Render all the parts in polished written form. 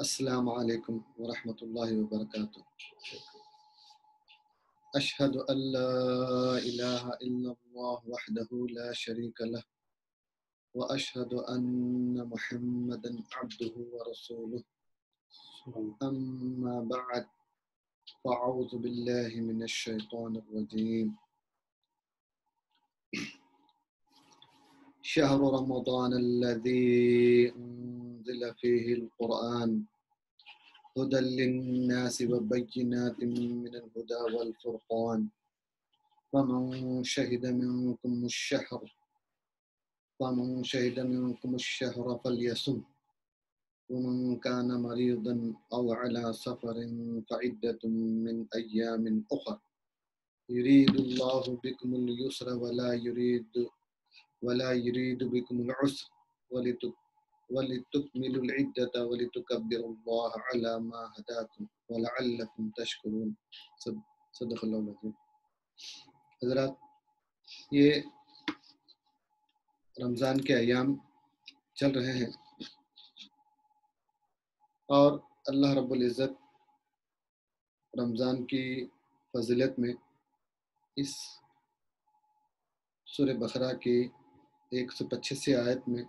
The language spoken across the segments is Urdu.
السلام علیکم ورحمۃ اللہ وبرکاتہ۔ اشہد ان لا الہ الا اللہ وحدہ لا شریک لہ واشہد ان محمدا عبدہ ورسولہ اما بعد فاعوذ باللہ من الشیطان الرجیم۔ شہر رمضان الذی انزل فیہ القرآن هدى للناس وبينات من الهدى والفرقان فمن شهد منكم الشهر فليصم ومن كان مريضا أو على سفر فعدة من أيام أخر يريد الله بكم اليسر ولا يريد بكم العسر ولتكملوا العدة ولتكبروا الله على ما هداكم ولعلكم تشكرون۔ صدق اللہ العظیم۔ حضرات، یہ رمضان کے ایام چل رہے ہیں اور اللہ رب العزت رمضان کی فضیلت میں اس سورہ بقرہ کی 125 آیت میں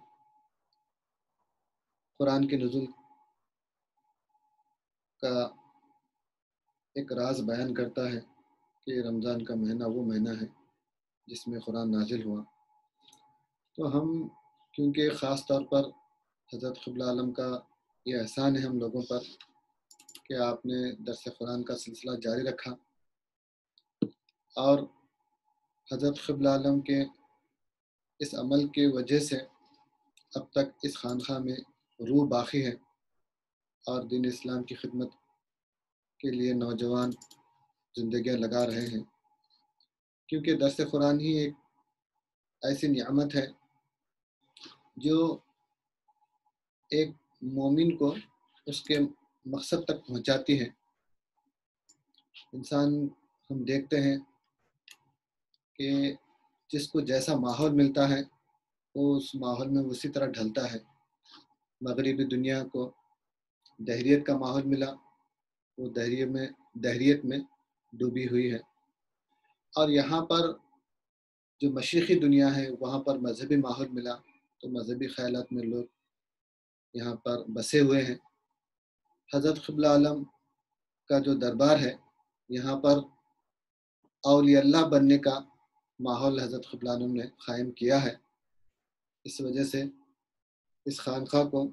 قرآن کے نزول کا ایک راز بیان کرتا ہے کہ رمضان کا مہینہ وہ مہینہ ہے جس میں قرآن نازل ہوا۔ تو ہم کیونکہ خاص طور پر حضرت قبلہ عالم کا یہ احسان ہے ہم لوگوں پر کہ آپ نے درس قرآن کا سلسلہ جاری رکھا، اور حضرت قبلہ عالم کے اس عمل کی وجہ سے اب تک اس خانقاہ میں روح باقی ہے اور دین اسلام کی خدمت کے لیے نوجوان زندگیاں لگا رہے ہیں، کیونکہ درس قرآن ہی ایک ایسی نعمت ہے جو ایک مومن کو اس کے مقصد تک پہنچاتی ہے۔ انسان ہم دیکھتے ہیں کہ جس کو جیسا ماحول ملتا ہے وہ اس ماحول میں اسی طرح ڈھلتا ہے۔ مغربی دنیا کو دہریت کا ماحول ملا، وہ دہریت میں ڈوبی ہوئی ہے، اور یہاں پر جو مشرقی دنیا ہے وہاں پر مذہبی ماحول ملا تو مذہبی خیالات میں لوگ یہاں پر بسے ہوئے ہیں۔ حضرت قبلہ عالم کا جو دربار ہے یہاں پر اولیاء اللہ بننے کا ماحول حضرت قبلہ عالم نے قائم کیا ہے۔ اس وجہ سے اس خانقاہ کو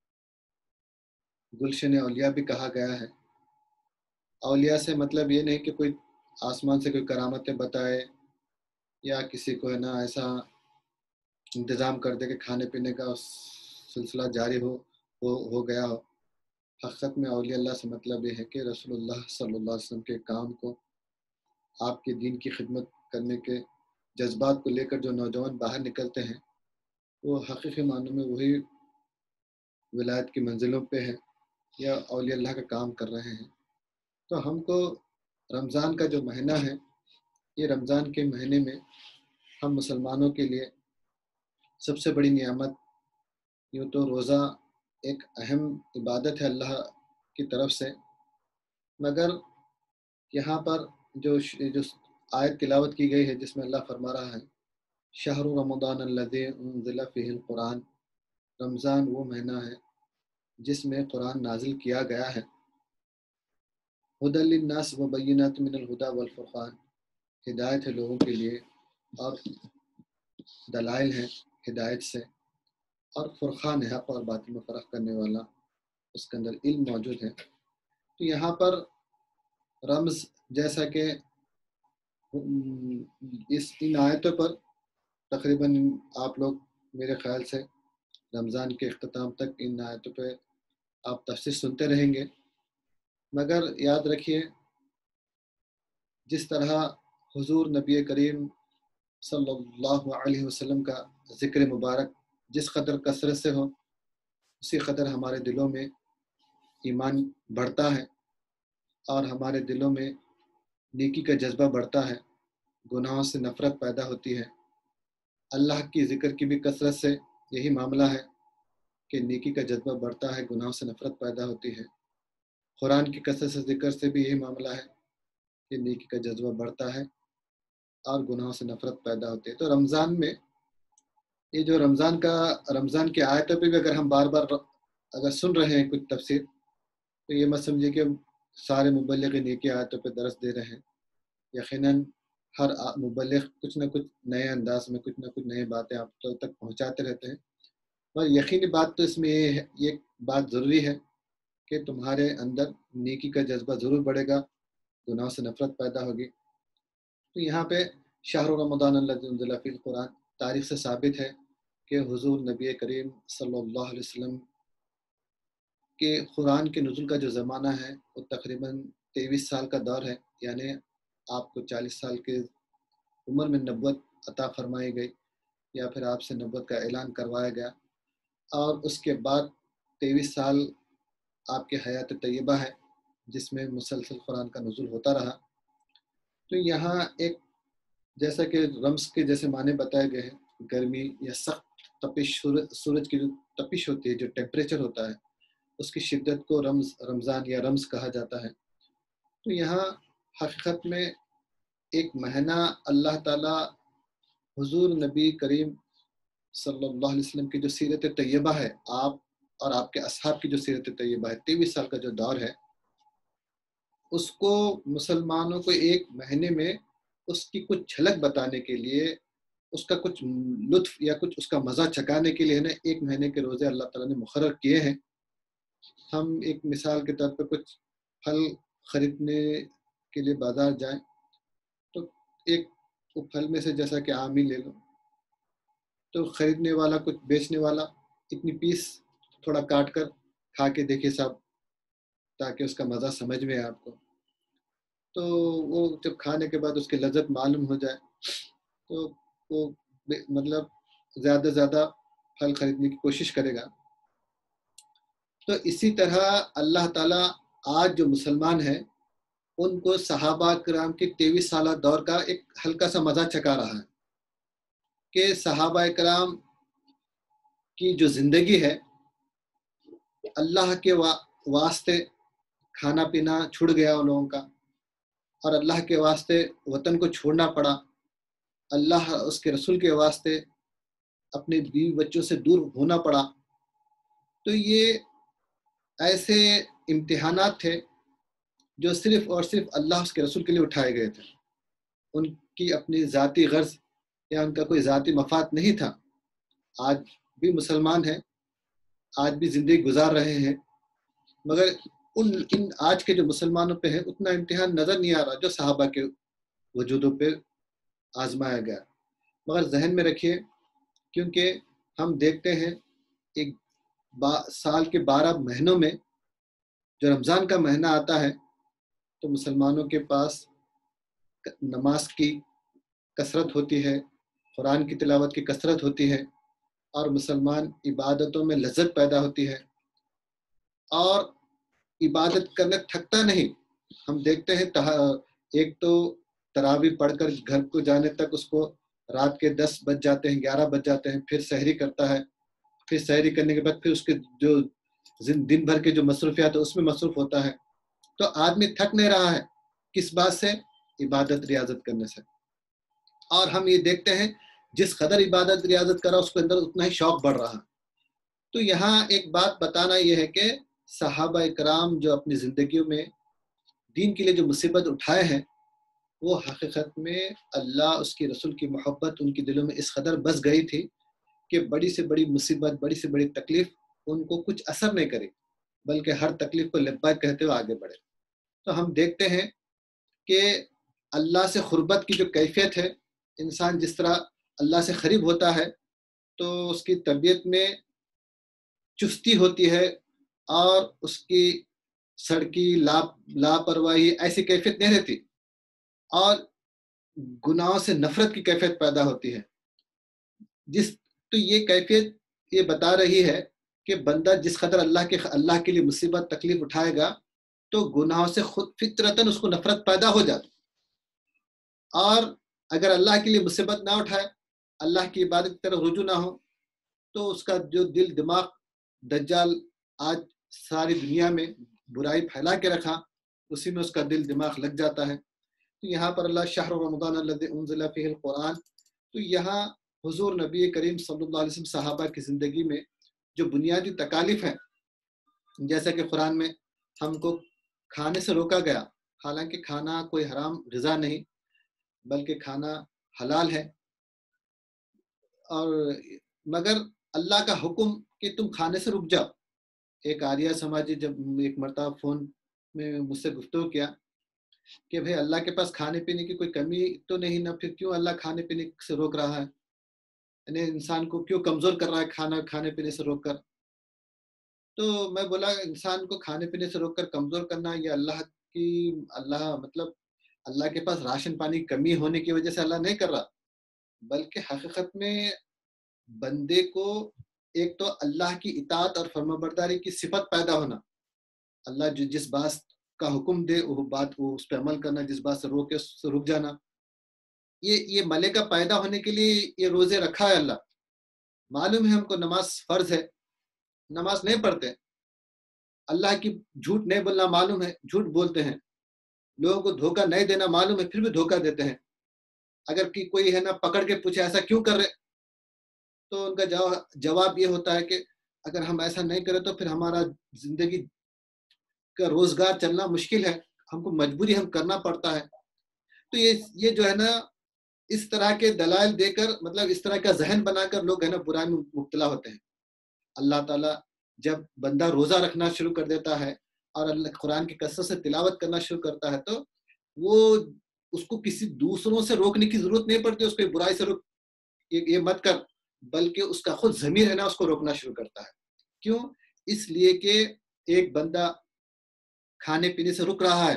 گلشن اولیاء بھی کہا گیا ہے۔ اولیاء سے مطلب یہ نہیں کہ کوئی آسمان سے کوئی کرامتیں بتائے یا کسی کو ہے نا ایسا انتظام کر دے کہ کھانے پینے کا سلسلہ جاری ہو گیا ہو۔ حقیقت میں اولیاء اللہ سے مطلب یہ ہے کہ رسول اللہ صلی اللہ علیہ وسلم کے کام کو، آپ کے دین کی خدمت کرنے کے جذبات کو لے کر جو نوجوان باہر نکلتے ہیں وہ حقیقی معنوں میں وہی ولایت کی منزلوں پہ ہے یا اولیاء اللہ کا کام کر رہے ہیں۔ تو ہم کو رمضان کا جو مہینہ ہے، یہ رمضان کے مہینے میں ہم مسلمانوں کے لیے سب سے بڑی نعمت، یوں تو روزہ ایک اہم عبادت ہے اللہ کی طرف سے، مگر یہاں پر جو آیت تلاوت کی گئی ہے جس میں اللہ فرما رہا ہے شہر رمضان الذی انزل فیہ القرآن، رمضان وہ مہینہ ہے جس میں قرآن نازل کیا گیا ہے، ھدی للناس وبینات من الہدی والفرقان، ہدایت ہے لوگوں کے لیے اور دلائل ہیں ہدایت سے، اور فرقان ہے حق اور باطل میں فرق کرنے والا، اس کے اندر علم موجود ہے۔ تو یہاں پر رمز جیسا کہ ان آیتوں پر تقریباً آپ لوگ میرے خیال سے رمضان کے اختتام تک ان آیتوں پہ آپ تفسیر سنتے رہیں گے، مگر یاد رکھیے جس طرح حضور نبی کریم صلی اللہ علیہ وسلم کا ذکر مبارک جس قدر کثرت سے ہو اسی قدر ہمارے دلوں میں ایمان بڑھتا ہے اور ہمارے دلوں میں نیکی کا جذبہ بڑھتا ہے، گناہوں سے نفرت پیدا ہوتی ہے۔ اللہ کی ذکر کی بھی کثرت سے یہی معاملہ ہے کہ نیکی کا جذبہ بڑھتا ہے، گناہوں سے نفرت پیدا ہوتی ہے۔ قرآن کی کثرت سے ذکر سے بھی یہی معاملہ ہے کہ نیکی کا جذبہ بڑھتا ہے اور گناہوں سے نفرت پیدا ہوتی ہے۔ تو رمضان میں یہ جو رمضان کی آیتوں پہ بھی اگر ہم بار بار اگر سن رہے ہیں کچھ تفسیر، تو یہ مت سمجھے کہ سارے مبلغ نیکی آیتوں پہ درس دے رہے ہیں۔ یقیناً ہر مبلغ کچھ نہ کچھ نئے انداز میں کچھ نہ کچھ نئی باتیں آپ تک پہنچاتے رہتے ہیں، اور یقینی بات تو اس میں یہ بات ضروری ہے کہ تمہارے اندر نیکی کا جذبہ ضرور بڑھے گا، گناہوں سے نفرت پیدا ہوگی۔ تو یہاں پہ شہر رمضان الذی انزل فیہ القرآن تاریخ سے ثابت ہے کہ حضور نبی کریم صلی اللہ علیہ وسلم کے قرآن کے نزول کا جو زمانہ ہے وہ تقریباً 23 سال کا دور ہے، یعنی آپ کو 40 سال کے عمر میں نبوت عطا فرمائی گئی یا پھر آپ سے نبوت کا اعلان کروایا گیا، اور اس کے بعد 23 سال آپ کے حیات طیبہ ہے جس میں مسلسل قرآن کا نزول ہوتا رہا۔ تو یہاں ایک جیسا کہ رمز کے جیسے معنی بتائے گئے ہیں، گرمی یا سخت تپش، سورج کی جو تپش ہوتی ہے، جو ٹیمپریچر ہوتا ہے، اس کی شدت کو رمضان یا رمز کہا جاتا ہے۔ تو یہاں حقیقت میں ایک مہینہ اللہ تعالیٰ حضور نبی کریم صلی اللہ علیہ وسلم کی جو سیرت طیبہ ہے، آپ اور آپ کے اصحاب کی جو سیرت طیبہ ہے، 23 سال کا جو دور ہے، اس کو مسلمانوں کو ایک مہینے میں اس کی کچھ جھلک بتانے کے لیے، اس کا کچھ لطف یا کچھ اس کا مزہ چکانے کے لیے ایک مہینے کے روزے اللہ تعالیٰ نے مقرر کیے ہیں۔ ہم ایک مثال کے طور پہ کچھ پھل خریدنے کے لیے بازار جائیں تو ایک پھل میں سے جیسا کہ آم ہی لے لو، تو خریدنے والا کچھ بیچنے والا اتنی پیس تھوڑا کاٹ کر کھا کے دیکھے صاحب، تاکہ اس کا مزہ سمجھ میں آئے آپ کو۔ تو وہ جب کھانے کے بعد اس کی لذت معلوم ہو جائے تو وہ مطلب زیادہ سے زیادہ پھل خریدنے کی کوشش کرے گا۔ تو اسی طرح اللہ تعالیٰ آج جو مسلمان ہیں ان کو صحابہ کرام کی 23 سالہ دور کا ایک ہلکا سا مزہ چکا رہا ہے کہ صحابہ کرام کی جو زندگی ہے اللہ کے واسطے کھانا پینا چھوڑ گیا ان لوگوں کا، اور اللہ کے واسطے وطن کو چھوڑنا پڑا، اللہ اس کے رسول کے واسطے اپنے بیوی بچوں سے دور ہونا پڑا۔ تو یہ ایسے امتحانات تھے جو صرف اور صرف اللہ اس کے رسول کے لیے اٹھائے گئے تھے، ان کی اپنی ذاتی غرض یا ان کا کوئی ذاتی مفاد نہیں تھا۔ آج بھی مسلمان ہیں، آج بھی زندگی گزار رہے ہیں، مگر ان آج کے جو مسلمانوں پہ ہے اتنا امتحان نظر نہیں آ رہا جو صحابہ کے وجودوں پہ آزمایا گیا۔ مگر ذہن میں رکھیے، کیونکہ ہم دیکھتے ہیں ایک سال کے 12 مہینوں میں جو رمضان کا مہینہ آتا ہے تو مسلمانوں کے پاس نماز کی کثرت ہوتی ہے، قرآن کی تلاوت کی کثرت ہوتی ہے، اور مسلمان عبادتوں میں لذت پیدا ہوتی ہے، اور عبادت کرنے تھکتا نہیں۔ ہم دیکھتے ہیں ایک تو تراویح پڑھ کر گھر کو جانے تک اس کو رات کے 10 بج جاتے ہیں، 11 بج جاتے ہیں، پھر سحری کرتا ہے، پھر سحری کرنے کے بعد پھر اس کے جو دن بھر کے جو مصروفیات ہے اس میں مصروف ہوتا ہے۔ تو آدمی تھک نہیں رہا ہے، کس بات سے؟ عبادت ریاضت کرنے سے۔ اور ہم یہ دیکھتے ہیں جس قدر عبادت ریاضت کرا اس کے اندر اتنا ہی شوق بڑھ رہا۔ تو یہاں ایک بات بتانا یہ ہے کہ صحابہ کرام جو اپنی زندگیوں میں دین کے لیے جو مصیبت اٹھائے ہیں، وہ حقیقت میں اللہ اس کے رسول کی محبت ان کے دلوں میں اس قدر بس گئی تھی کہ بڑی سے بڑی مصیبت، بڑی سے بڑی تکلیف ان کو کچھ اثر نہیں کرے، بلکہ ہر تکلیف کو لبیک کہتے ہوئے آگے بڑھے۔ تو ہم دیکھتے ہیں کہ اللہ سے قربت کی جو کیفیت ہے، انسان جس طرح اللہ سے قریب ہوتا ہے تو اس کی طبیعت میں چستی ہوتی ہے، اور اس کی سڑکی لاپرواہی ایسی کیفیت نہیں رہتی، اور گناہوں سے نفرت کی کیفیت پیدا ہوتی ہے۔ تو یہ کیفیت یہ بتا رہی ہے کہ بندہ جس قدر اللہ کے لیے مصیبت تکلیف اٹھائے گا تو گناہوں سے خود فطرتاً اس کو نفرت پیدا ہو جاتی، اور اگر اللہ کے لیے مصیبت نہ اٹھائے، اللہ کی عبادت کی طرف رجوع نہ ہو، تو اس کا جو دل دماغ دجال آج ساری دنیا میں برائی پھیلا کے رکھا، اسی میں اس کا دل دماغ لگ جاتا ہے۔ تو یہاں پر اللہ شہر رمضان الذی انزل فیہ القرآن، تو یہاں حضور نبی کریم صلی اللہ علیہ وسلم صحابہ کی زندگی میں جو بنیادی تکالیف ہیں، جیسا کہ قرآن میں ہم کو کھانے سے روکا گیا، حالانکہ کھانا کوئی حرام غذا نہیں بلکہ کھانا حلال ہے، اور مگر اللہ کا حکم کہ تم کھانے سے رک جاؤ۔ ایک آریہ سماجی جب ایک مرتبہ فون میں مجھ سے گفتگو کیا کہ بھئی اللہ کے پاس کھانے پینے کی کوئی کمی تو نہیں نا، پھر کیوں اللہ کھانے پینے سے روک رہا ہے، یعنی انسان کو کیوں کمزور کر رہا ہے کھانے پینے سے روک کر؟ تو میں بولا انسان کو کھانے پینے سے روک کر کمزور کرنا یہ اللہ مطلب اللہ کے پاس راشن پانی کی کمی ہونے کی وجہ سے اللہ نہیں کر رہا، بلکہ حقیقت میں بندے کو ایک تو اللہ کی اطاعت اور فرمانبرداری کی صفت پیدا ہونا، اللہ جو جس بات کا حکم دے وہ بات وہ اس پہ عمل کرنا، جس بات سے روکے اس سے رک جانا، یہ ملکہ پیدا ہونے کے لیے یہ روزے رکھا ہے اللہ۔ معلوم ہے ہم کو نماز فرض ہے، نماز نہیں پڑھتے، اللہ کی جھوٹ نہیں بولنا معلوم ہے، جھوٹ بولتے ہیں، لوگوں کو دھوکہ نہیں دینا معلوم ہے، پھر بھی دھوکہ دیتے ہیں۔ اگر کوئی ہے نا پکڑ کے پوچھے ایسا کیوں کر رہے، تو ان کا جواب یہ ہوتا ہے کہ اگر ہم ایسا نہیں کریں تو پھر ہمارا زندگی کا روزگار چلنا مشکل ہے، ہم کو مجبوری ہم کرنا پڑتا ہے۔ تو یہ جو ہے نا اس طرح کے دلائل دے کر، مطلب اس طرح کا ذہن بنا کر لوگ ہے نا برائی میں مبتلا ہوتے ہیں۔ اللہ تعالیٰ جب بندہ روزہ رکھنا شروع کر دیتا ہے اور اللہ قرآن کی کثرت سے تلاوت کرنا شروع کرتا ہے تو وہ اس کو کسی دوسروں سے روکنے کی ضرورت نہیں پڑتی، اس کو برائی سے روک یہ مت کر، بلکہ اس کا خود ضمیر ہے نا اس کو روکنا شروع کرتا ہے۔ کیوں؟ اس لیے کہ ایک بندہ کھانے پینے سے رک رہا ہے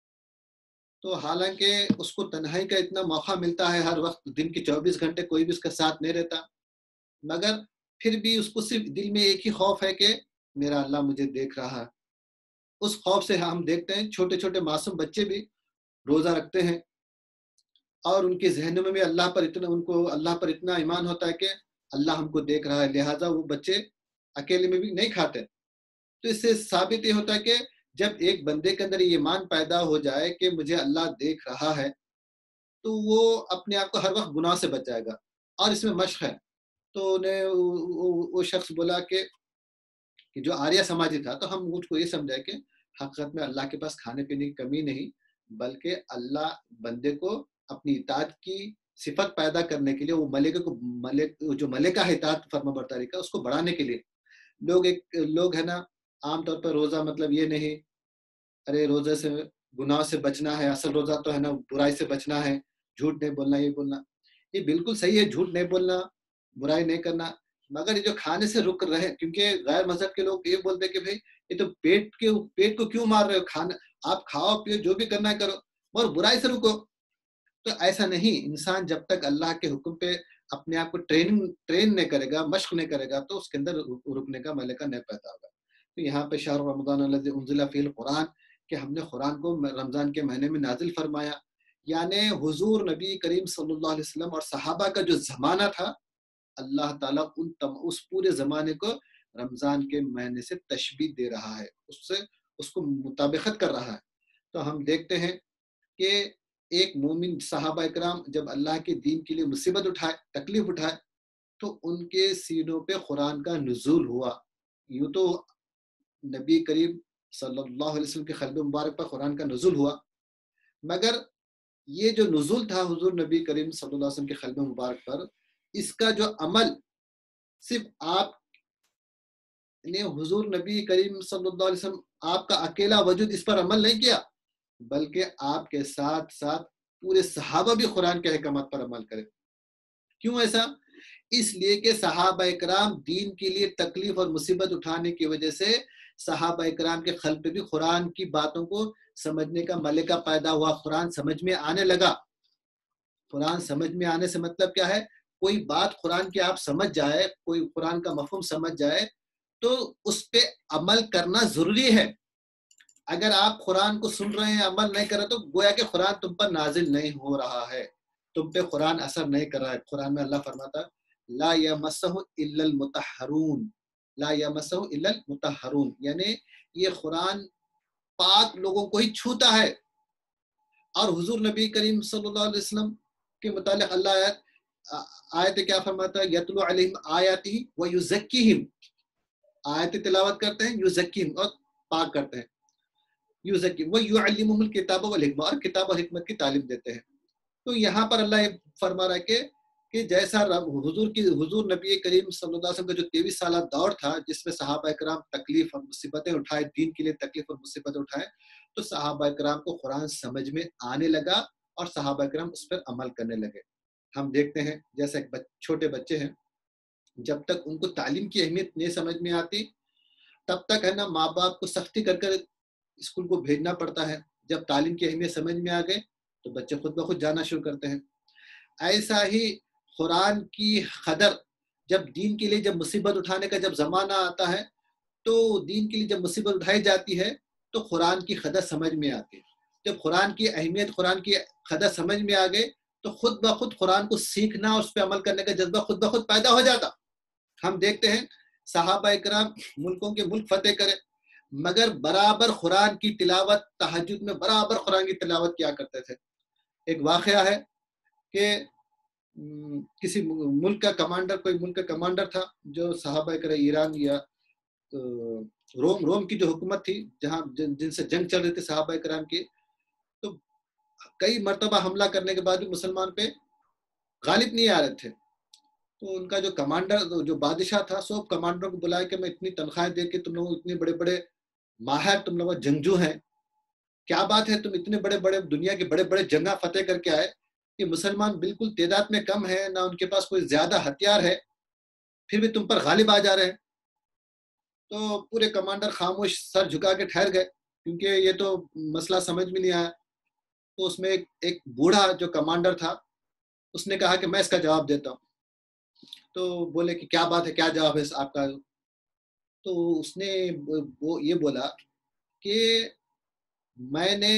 تو حالانکہ اس کو تنہائی کا اتنا موقع ملتا ہے، ہر وقت دن کے 24 گھنٹے کوئی بھی اس کا ساتھ نہیں رہتا، مگر پھر بھی اس کو صرف دل میں ایک ہی خوف ہے کہ میرا اللہ مجھے دیکھ رہا ہے۔ اس خوف سے ہم دیکھتے ہیں چھوٹے چھوٹے معصوم بچے بھی روزہ رکھتے ہیں اور ان کے ذہنوں میں بھی ان کو اللہ پر اتنا ایمان ہوتا ہے کہ اللہ ہم کو دیکھ رہا ہے، لہٰذا وہ بچے اکیلے میں بھی نہیں کھاتے۔ تو اس سے ثابت یہ ہوتا ہے کہ جب ایک بندے کے اندر یہ ایمان پیدا ہو جائے کہ مجھے اللہ دیکھ رہا ہے تو وہ اپنے آپ کو ہر وقت گناہ سے بچ جائے گا، اور اس میں مشق ہے۔ تو انہیں وہ شخص بولا کہ جو آریہ سماجی تھا، تو ہم مجھ کو یہ سمجھا کہ حقیقت میں اللہ کے پاس کھانے پینے کی کمی نہیں، بلکہ اللہ بندے کو اپنی اطاعت کی صفت پیدا کرنے کے لیے وہ جو ملکہ ہے اطاعت فرما برداری کا، اس کو بڑھانے کے لیے لوگ ہے نا عام طور پر روزہ مطلب یہ نہیں ارے روزے سے گناہ سے بچنا ہے، اصل روزہ تو ہے نا برائی سے بچنا ہے، جھوٹ نہیں بولنا، یہ بولنا یہ بالکل صحیح ہے، جھوٹ نہیں بولنا، برائی نہیں کرنا، مگر یہ جو کھانے سے رک رہے ہیں، کیونکہ غیر مذہب کے لوگ یہ بولتے ہیں کہ بھائی یہ تو پیٹ کو کیوں مار رہے ہو، کھانا آپ کھاؤ پیو جو بھی کرنا ہے کرو اور برائی سے رکو۔ تو ایسا نہیں، انسان جب تک اللہ کے حکم پہ اپنے آپ کو ٹرین نہیں کرے گا، مشق نہیں کرے گا، تو اس کے اندر رکنے کا ملکہ نہیں پیدا ہوگا۔ تو یہاں پہ شہر رمضان الذی انزل فیہ القرآن کہ ہم نے قرآن کو رمضان کے مہینے میں نازل فرمایا، یعنی حضور نبی کریم صلی اللہ علیہ وسلم اور صحابہ کا جو زمانہ تھا، اللہ تعالیٰ اس پورے زمانے کو رمضان کے مہینے سے تشبیہ دے رہا ہے، اس کو مطابقت کر رہا ہے۔ تو ہم دیکھتے ہیں کہ ایک مومن صحابہ اکرام جب اللہ کے دین کے لیے مصیبت اٹھائے، تکلیف اٹھائے، تو ان کے سینوں پہ قرآن کا نزول ہوا۔ یوں تو نبی کریم صلی اللہ علیہ وسلم کے قلب مبارک پر قرآن کا نزول ہوا، مگر یہ جو نزول تھا حضور نبی کریم صلی اللہ علیہ وسلم کے قلب مبارک پر، اس کا جو عمل صرف آپ نے حضور نبی کریم صلی اللہ علیہ وسلم آپ کا اکیلا وجود اس پر عمل نہیں کیا، بلکہ آپ کے ساتھ ساتھ پورے صحابہ بھی قرآن کے احکامات پر عمل کرے۔ کیوں ایسا؟ اس لیے کہ صحابہ اکرام دین کے لیے تکلیف اور مصیبت اٹھانے کی وجہ سے صحابہ اکرام کے قلب پہ بھی قرآن کی باتوں کو سمجھنے کا ملکہ پیدا ہوا، قرآن سمجھ میں آنے لگا۔ قرآن سمجھ میں آنے سے مطلب کیا ہے؟ کوئی بات قرآن کی آپ سمجھ جائے، کوئی قرآن کا مفہوم سمجھ جائے تو اس پہ عمل کرنا ضروری ہے۔ اگر آپ قرآن کو سن رہے ہیں عمل نہیں کر رہے تو گویا کہ قرآن تم پر نازل نہیں ہو رہا ہے، تم پہ قرآن اثر نہیں کر رہا ہے۔ قرآن میں اللہ فرماتا لا یمسہ الا المطہرون، لا یمسہ الا المطہرون، یعنی یہ قرآن پاک لوگوں کو ہی چھوتا ہے۔ اور حضور نبی کریم صلی اللہ علیہ وسلم کے متعلق اللہ آیت کیا فرماتا ہے؟ یتلو علیہم آیاتہ ویزکیہم، آیت تلاوت کرتے ہیں، یزکیہم اور پاک کرتے ہیں، یزکیہم ویعلمہم الکتاب والحکمہ، اور کتاب اور حکمت کی تعلیم دیتے ہیں۔ تو یہاں پر اللہ یہ فرما رہا ہے کہ جیسا حضور نبی کریم صلی اللہ علیہ وسلم کا جو 23 سالہ دور تھا جس میں صحابہ کرام تکلیف اور مصیبتیں اٹھائے، دین کے لیے تکلیف اور مصیبتیں اٹھائے، تو صحابہ کرام کو قرآن سمجھ میں آنے لگا اور صحابہ کرام اس پر عمل کرنے لگے۔ ہم دیکھتے ہیں جیسے چھوٹے بچے ہیں، جب تک ان کو تعلیم کی اہمیت نہیں سمجھ میں آتی تب تک ہے نا ماں باپ کو سختی کر کر اسکول کو بھیجنا پڑتا ہے۔ جب تعلیم کی اہمیت سمجھ میں آ گئے تو بچے خود بخود جانا شروع کرتے ہیں۔ ایسا ہی قرآن کی قدر، جب دین کے لیے جب مصیبت اٹھانے کا جب زمانہ آتا ہے تو دین کے لیے جب مصیبت اٹھائی جاتی ہے تو قرآن کی قدر سمجھ میں آتی ہے۔ جب قرآن کی اہمیت، قرآن کی قدر سمجھ میں آ گئے تو خود بخود قرآن کو سیکھنا، اس پہ عمل کرنے کا جذبہ خود بخود پیدا ہو جاتا۔ ہم دیکھتے ہیں صحابہ اکرام ملکوں کے ملک فتح کرے مگر برابر قرآن کی تلاوت، تہجد میں برابر قرآن کی تلاوت کیا کرتے تھے۔ ایک واقعہ ہے کہ کسی ملک کا کمانڈر، کوئی ملک کا کمانڈر تھا جو صحابہ کرام ایران یا روم کی جو حکومت تھی جہاں جن سے جنگ چل رہی تھی صحابہ کرام کی، تو کئی مرتبہ حملہ کرنے کے بعد بھی مسلمان پہ غالب نہیں آ رہے تھے۔ تو ان کا جو کمانڈر، جو بادشاہ تھا، سب کمانڈروں کو بلایا کہ میں اتنی تنخواہیں دے کے تم لوگ اتنے بڑے بڑے ماہر، تم لوگ جنگجو ہیں، کیا بات ہے تم اتنے بڑے بڑے دنیا کے بڑے بڑے جنگاں فتح کر کے آئے، کہ مسلمان بالکل تعداد میں کم ہے، نہ ان کے پاس کوئی زیادہ ہتھیار ہے، پھر بھی تم پر غالب آ جا رہے ہیں۔ تو پورے کمانڈر خاموش سر جھکا کے ٹھہر گئے کیونکہ یہ تو مسئلہ سمجھ میں نہیں آیا۔ تو اس میں ایک بوڑھا جو کمانڈر تھا اس نے کہا کہ میں اس کا جواب دیتا ہوں۔ تو بولے کہ کیا بات ہے، کیا جواب ہے آپ کا؟ تو اس نے یہ بولا کہ میں نے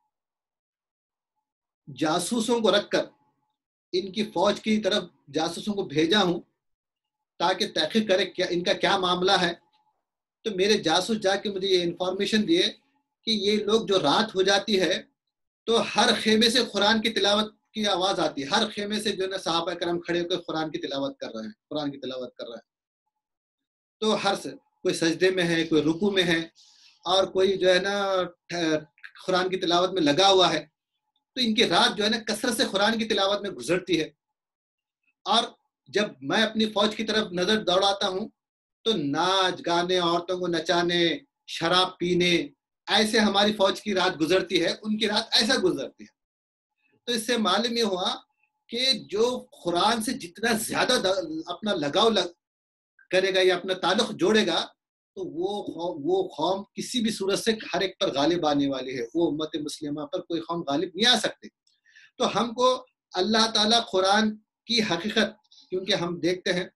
جاسوسوں کو رکھ کر ان کی فوج کی طرف جاسوسوں کو بھیجا ہوں تاکہ تحقیق کرے ان کا کیا معاملہ ہے۔ تو میرے جاسوس جا کے مجھے یہ انفارمیشن دیے کہ یہ لوگ جو رات ہو جاتی ہے تو ہر خیمے سے قرآن کی تلاوت کی آواز آتی ہے، ہر خیمے سے جو ہے نا صحابہ کرام کھڑے ہو کر قرآن کی تلاوت کر رہے ہیں، قرآن کی تلاوت کر رہے ہیں۔ تو کوئی سجدے میں ہے، کوئی رکوع میں ہے، اور کوئی جو ہے نا قرآن کی تلاوت میں لگا ہوا ہے۔ تو ان کی رات جو ہے نا کثرت سے قرآن کی تلاوت میں گزرتی ہے۔ اور جب میں اپنی فوج کی طرف نظر دوڑاتا ہوں تو ناچ گانے، عورتوں کو نچانے، شراب پینے، ایسے ہماری فوج کی رات گزرتی ہے، ان کی رات ایسا گزرتی ہے۔ تو اس سے معلوم یہ ہوا کہ جو قرآن سے جتنا زیادہ اپنا لگاؤ کرے گا یا اپنا تعلق جوڑے گا تو وہ قوم کسی بھی صورت سے ہر ایک پر غالب آنے والی ہے۔ وہ امت مسلمہ پر کوئی قوم غالب نہیں آ سکتی۔ تو ہم کو اللہ تعالیٰ قرآن کی حقیقت، کیونکہ ہم دیکھتے ہیں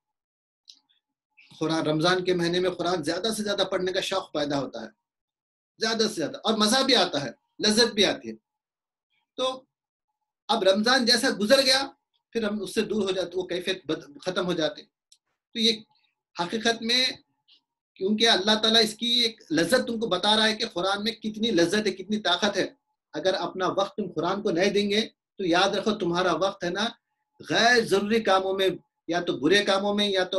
قرآن رمضان کے مہینے میں قرآن زیادہ سے زیادہ پڑھنے کا شوق پیدا ہوتا ہے، زیادہ سے زیادہ، اور مزہ بھی آتا ہے، لذت بھی آتی ہے۔ تو اب رمضان جیسا گزر گیا پھر ہم اس سے دور ہو جاتے، وہ کیفیت ختم ہو جاتی۔ تو یہ حقیقت میں کیونکہ اللہ تعالیٰ اس کی ایک لذت تم کو بتا رہا ہے کہ قرآن میں کتنی لذت ہے، کتنی طاقت ہے۔ اگر اپنا وقت تم قرآن کو نہیں دیں گے تو یاد رکھو تمہارا وقت ہے نا غیر ضروری کاموں میں، یا تو برے کاموں میں، یا تو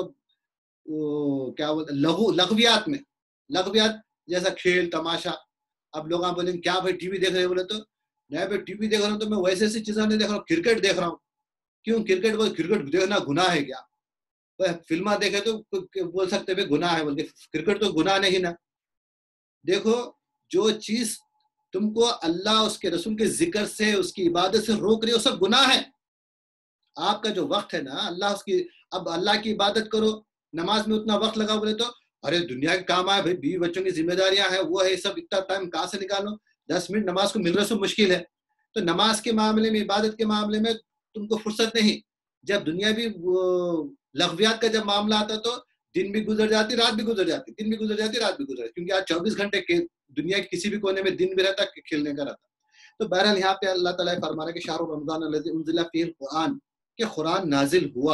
کیا بولتے لغویات میں، لغویات جیسا کھیل تماشا۔ اب لوگ بولیں کیا بھائی ٹی وی دیکھ رہے، بولے تو نہیں بھائی ٹی وی دیکھ رہا ہوں تو میں ویسے ایسی چیزیں نہیں دیکھ رہا ہوں، کرکٹ دیکھ رہا ہوں۔ کیوں کرکٹ دیکھنا گناہ ہے کیا؟ فلمیں دیکھے تو بول سکتے ہیں گناہ ہے، بول کے کرکٹ تو گناہ نہیں نا۔ دیکھو جو چیز تم کو اللہ اس کے رسول کے ذکر سے، اس کی عبادت سے روک رہی ہے، وہ سب گناہ ہے۔ آپ کا جو وقت ہے نا اب اللہ کی عبادت کرو، نماز میں اتنا وقت لگا، بولے تو ارے دنیا کے کام آئے بھائی، بیوی بچوں کی ذمہ داریاں ہیں، وہ ہے سب، اتنا ٹائم کہاں سے نکالو؟ 10 منٹ نماز کو مل رہا سب مشکل ہے۔ تو نماز کے معاملے میں، عبادت کے معاملے میں تم کو فرصت نہیں۔ جب دنیاوی لغویات کا جب معاملہ آتا تو دن بھی گزر جاتی، رات بھی گزر جاتی، دن بھی گزر جاتی، رات بھی گزر جاتی، کیونکہ آج 24 گھنٹے دنیا کے کسی بھی کونے میں دن بھی رہتا، کھیلنے کا رہتا۔ تو بہرحال یہاں پہ اللہ تعالیٰ فرما رہا ہے کہ شہر رمضان الذی انزل فیہ القرآن، کہ قرآن نازل ہوا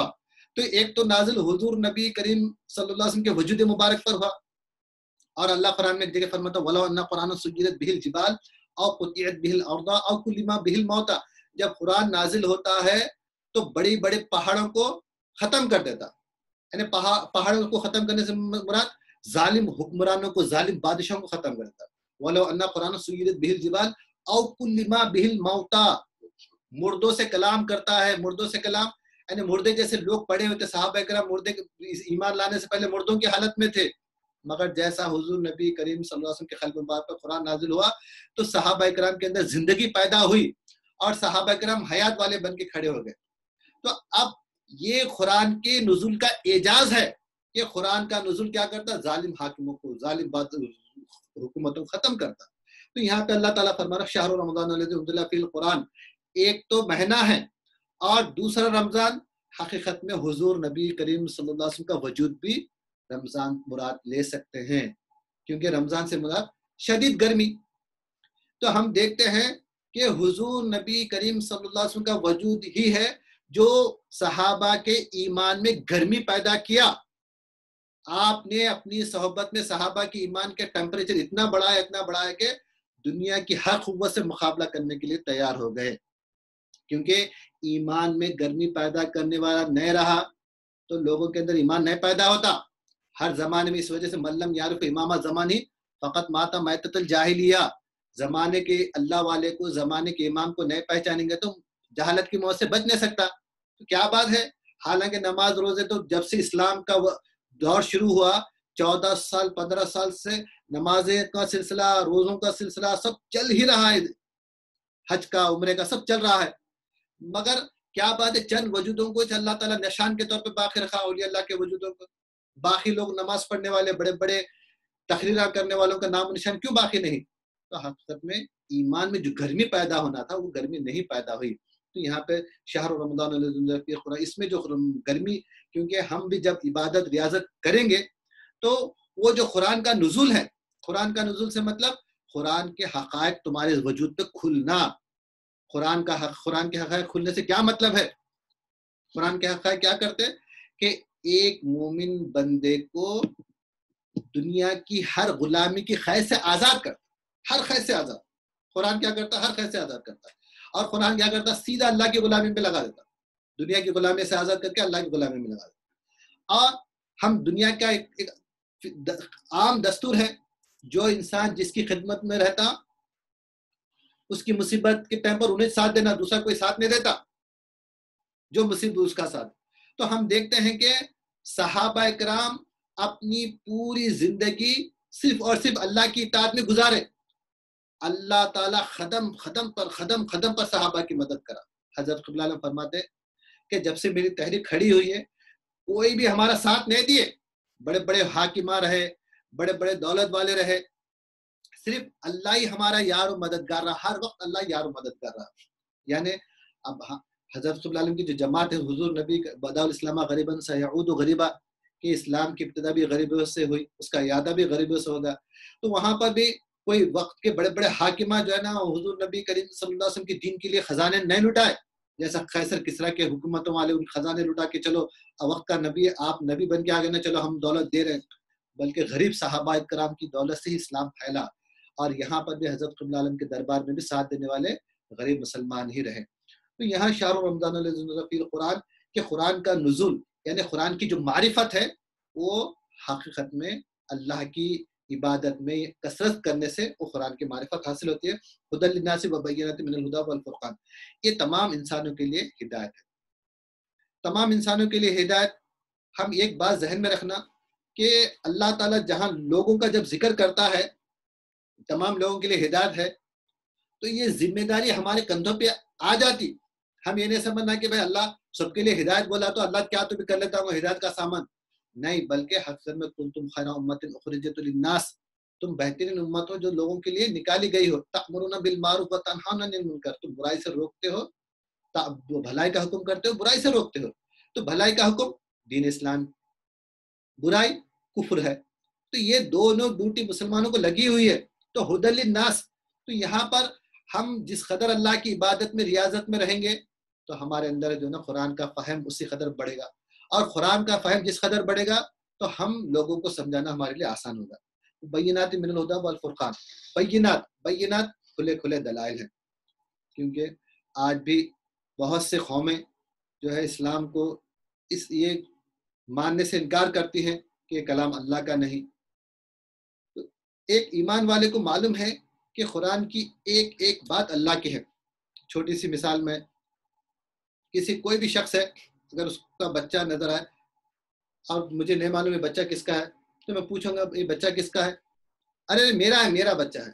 تو ایک تو نازل حضور نبی کریم صلی اللہ علیہ وسلم کے وجود مبارک پر ہوا، اور اللہ قرآن میں ایک جگہ فرماتا ہے وَلَوْ أَنَّ قُرْآنًا سُيِّرَتْ بِهِ الْجِبَالُ أَوْ قُطِّعَتْ بِهِ الْأَرْضُ أَوْ كُلِّمَ بِهِ الْمَوْتَى، جب قرآن نازل ہوتا ہے تو بڑی بڑے پہاڑوں کو ختم کر دیتا، یعنی پہاڑوں کو ختم کرنے سے مراد ظالم حکمرانوں کو، ظالم بادشاہوں کو ختم کرتا۔ وَلَوْ أَنَّ قُرْآنًا سُيِّرَتْ بِهِ الْجِبَالُ أَوْ كُلِّمَ بِهِ الْمَوْتَى، مردوں سے کلام کرتا ہے، مردوں سے کلام، یعنی مردے جیسے لوگ پڑے ہوئے تھے، صحابہ کرام مردے ایمان لانے سے پہلے مردوں کی حالت میں تھے، مگر جیسا حضور نبی کریم صلی اللہ علیہ وسلم کے قلب مبارک پر قرآن نازل ہوا تو صحابہ کرام کے اندر زندگی پیدا ہوئی اور صحابہ کرام حیات والے بن کے کھڑے ہو گئے۔ تو اب یہ قرآن کے نزول کا اعجاز ہے کہ قرآن کا نزول کیا کرتا، ظالم حاکموں کو، ظالم حکومتوں کو ختم کرتا۔ تو یہاں پہ اللہ تعالیٰ فرما رہا شہر رمضان الذی انزل فیہ القرآن، ایک تو مہینہ ہے اور دوسرا رمضان، حقیقت میں حضور نبی کریم صلی اللہ علیہ وسلم کا وجود بھی رمضان مراد لے سکتے ہیں، کیونکہ رمضان سے مراد شدید گرمی۔ تو ہم دیکھتے ہیں کہ حضور نبی کریم صلی اللہ علیہ وسلم کا وجود ہی ہے جو صحابہ کے ایمان میں گرمی پیدا کیا۔ آپ نے اپنی صحبت میں صحابہ کی ایمان کے ٹیمپریچر اتنا بڑھایا کہ دنیا کی ہر قوت سے مقابلہ کرنے کے لیے تیار ہو گئے، کیونکہ ایمان میں گرمی پیدا کرنے والا نہیں رہا تو لوگوں کے اندر ایمان نہیں پیدا ہوتا۔ ہر زمانے میں اس وجہ سے ملم یعرف امام زمانی فقط ماتا میتۃ الجاہلیہ، زمانے کے اللہ والے کو، زمانے کے امام کو نہیں پہچانیں گے تو جہالت کی موت سے بچ نہیں سکتا۔ تو کیا بات ہے، حالانکہ نماز روزے تو جب سے اسلام کا دور شروع ہوا 14 سال 15 سال سے نمازیں کا سلسلہ، روزوں کا سلسلہ سب چل ہی رہا ہے، حج کا، عمرے کا سب چل رہا ہے، مگر کیا بات ہے چند وجودوں کو اللہ تعالیٰ نشان کے طور پہ باقی رکھا، اولیاء اللہ کے وجودوں کو، باقی لوگ نماز پڑھنے والے بڑے بڑے تقریرات کرنے والوں کا نام و نشان کیوں باقی نہیں؟ تو حقیقت میں ایمان میں جو گرمی پیدا ہونا تھا وہ گرمی نہیں پیدا ہوئی۔ تو یہاں پہ شہر رمضان الذی انزل فیہ القرآن، اس میں جو گرمی، کیونکہ ہم بھی جب عبادت ریاضت کریں گے تو وہ جو قرآن کا نزول ہے، قرآن کا نزول سے مطلب قرآن کے حقائق تمہارے وجود پہ کھلنا۔ قرآن کے حقائق کھلنے سے کیا مطلب ہے؟ قرآن کے حقائق کیا کرتے کہ ایک مومن بندے کو دنیا کی ہر غلامی کی قید سے آزاد کرتا، ہر قید سے آزاد۔ قرآن کیا کرتا؟ ہر قید سے آزاد کرتا ہے، اور قرآن کیا کرتا؟ سیدھا اللہ کی غلامی پہ لگا دیتا، دنیا کی غلامی سے آزاد کر کے اللہ کی غلامی میں لگا دیتا۔ اور ہم دنیا کا ایک عام دستور ہے، جو انسان جس کی خدمت میں رہتا اس کی مصیبت کے ٹائم پر انہیں ساتھ دینا، دوسرا کوئی ساتھ نہیں دیتا جو مصیبت اس کا ساتھ۔ تو ہم دیکھتے ہیں کہ صحابہ کرام اپنی پوری زندگی صرف اور صرف اللہ کی اطاعت میں گزارے، اللہ تعالیٰ قدم پر صحابہ کی مدد کرا۔ حضرت قبلہ عالم فرماتے کہ جب سے میری تحریک کھڑی ہوئی ہے کوئی بھی ہمارا ساتھ نہیں دیے، بڑے بڑے حاکمہ رہے، بڑے بڑے دولت والے رہے، صرف اللہ ہی ہمارا یار و مددگار رہا، ہر وقت اللہ یار و مددگار رہا۔ یعنی اب حضرت قبلہ عالم کی جو جماعت ہے، حضور نبی بدأ الاسلام غریبا سیعود غریبا، کہ اسلام کی ابتدا بھی غریبوں سے ہوئی، اس کا اعادہ بھی غریبوں سے ہوگا، تو وہاں پر بھی کوئی وقت کے بڑے بڑے حاکمہ جو ہے نا حضور نبی کریم صلی اللہ علیہ وسلم کی دین کے لیے خزانے نہیں لٹائے، جیسا قیصر کسریٰ کے حکومتوں والے ان خزانے لٹا کے چلو وقت کا نبی آپ نبی بن کے آگے نہ چلو ہم دولت دے رہے ہیں، بلکہ غریب صحابہ کرام کی دولت سے ہی اسلام پھیلا، اور یہاں پر بھی حضرت قبلہ عالم کے دربار میں بھی ساتھ دینے والے غریب مسلمان ہی رہے۔ تو یہاں شہر رمضان الذی انزل فیہ القرآن کہ قرآن کا نزول یعنی قرآن کی جو معرفت ہے وہ حقیقت میں اللہ کی عبادت میں کثرت کرنے سے وہ قرآن کی معرفت حاصل ہوتی ہے۔ ھدی للناس وبینات من الہدی والفرقان، یہ تمام انسانوں کے لیے ہدایت ہے، تمام انسانوں کے لیے ہدایت۔ ہم ایک بات ذہن میں رکھنا کہ اللہ تعالیٰ جہاں لوگوں کا جب ذکر کرتا ہے تمام لوگوں کے لیے ہدایت ہے تو یہ ذمہ داری ہمارے کندھوں پہ آ جاتی۔ ہم یہ نہیں سمجھنا کہ بھائی اللہ سب کے لیے ہدایت بولا تو اللہ کیا تو بھی کر لیتا ہوں ہدایت کا سامان، نہیں، بلکہ حقیقت میں کنتم خیر امۃ اخرجت للناس، تم بہترین امت ہو جو لوگوں کے لیے نکالی گئی ہو، تأمرون بالمعروف وتنہون عن المنکر، تم برائی سے روکتے ہو، بھلائی کا حکم کرتے ہو، برائی سے روکتے ہو۔ تو بھلائی کا حکم دین اسلام، برائی کفر ہے، تو یہ دونوں ڈیوٹی مسلمانوں کو لگی ہوئی ہے۔ تو ھدی للناس، تو یہاں پر ہم جس قدر اللہ کی عبادت میں ریاضت میں رہیں گے تو ہمارے اندر جو نا قرآن کا فہم اسی قدر بڑھے گا، اور قرآن کا فہم جس قدر بڑھے گا تو ہم لوگوں کو سمجھانا ہمارے لیے آسان ہوگا. بینات من الہدی والفرقان، بینات کھلے کھلے دلائل ہیں. کیونکہ آج بھی بہت سے قومیں جو ہے اسلام کو یہ ماننے سے انکار کرتی ہیں کہ یہ کلام اللہ کا نہیں. تو ایک ایمان والے کو معلوم ہے کہ قرآن کی ایک ایک بات اللہ کی ہے. چھوٹی سی مثال میں، کوئی بھی شخص ہے، اگر اس کا بچہ نظر آئے اور مجھے نہیں معلوم ہے بچہ کس کا ہے، تو میں پوچھوں گا یہ بچہ کس کا ہے؟ ارے میرا ہے، میرا بچہ ہے.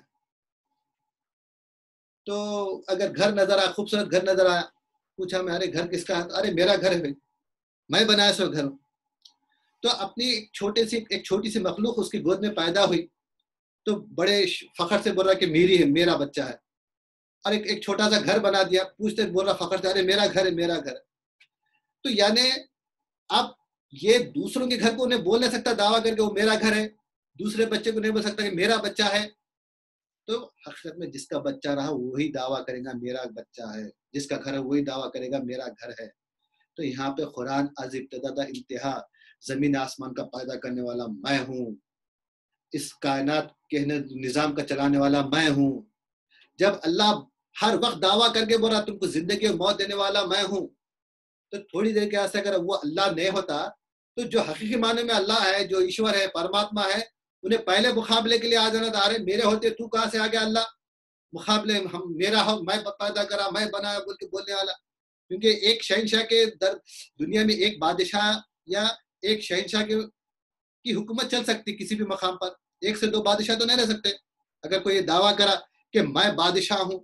تو اگر گھر نظر آیا، خوبصورت گھر نظر آیا، پوچھا میں ارے گھر کس کا ہے؟ ارے میرا گھر ہے بھائی، میں بنایا سو گھر. تو اپنی ایک چھوٹی سی مخلوق اس کی گود میں پیدا ہوئی تو بڑے فخر سے بول رہا کہ میری ہے، میرا بچہ ہے. اور ایک چھوٹا سا گھر بنا دیا، پوچھتے بول رہا فخر سے ارے میرا گھر ہے، میرا گھر. تو یعنی اب یہ دوسروں کے گھر کو انہیں بول نہیں سکتا دعویٰ کر کے وہ میرا گھر ہے، دوسرے بچے کو نہیں بول سکتا کہ میرا بچہ ہے. تو حقیقت میں جس کا بچہ رہا وہی دعویٰ کرے گا میرا بچہ ہے، جس کا گھر ہے وہی دعویٰ کرے گا میرا گھر ہے. تو یہاں پہ قرآن از ابتدا تا انتہا زمین آسمان کا پیدا کرنے والا میں ہوں، اس کائنات کے نظام کا چلانے والا میں ہوں. جب اللہ ہر وقت دعویٰ کر کے بول رہا تم کو زندگی اور موت دینے والا میں ہوں، تو تھوڑی دیر کے واسطے اگر وہ اللہ نہیں ہوتا تو جو حقیقی معنی میں اللہ ہے، جو ایشور ہے، پرماتما ہے، انہیں پہلے مقابلے کے لیے آ جانا تھا. ارے میرے ہوتے تو کہاں سے آ گیا اللہ مقابلے، ہم میرا ہو، میں پیدا کرا، میں بنایا بول کے بولنے والا. کیونکہ ایک شہنشاہ کے دنیا میں ایک بادشاہ یا ایک شہنشاہ کی حکومت چل سکتی کسی بھی مقام پر، ایک سے دو بادشاہ تو نہیں رہ سکتے. اگر کوئی یہ دعویٰ کرا کہ میں بادشاہ ہوں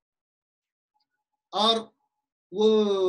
اور وہ